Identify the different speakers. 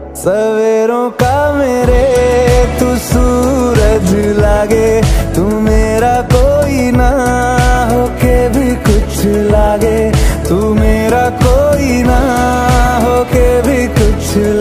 Speaker 1: सवेरों का मेरे तू सूरज लागे, तू मेरा कोई ना होके भी कुछ लागे।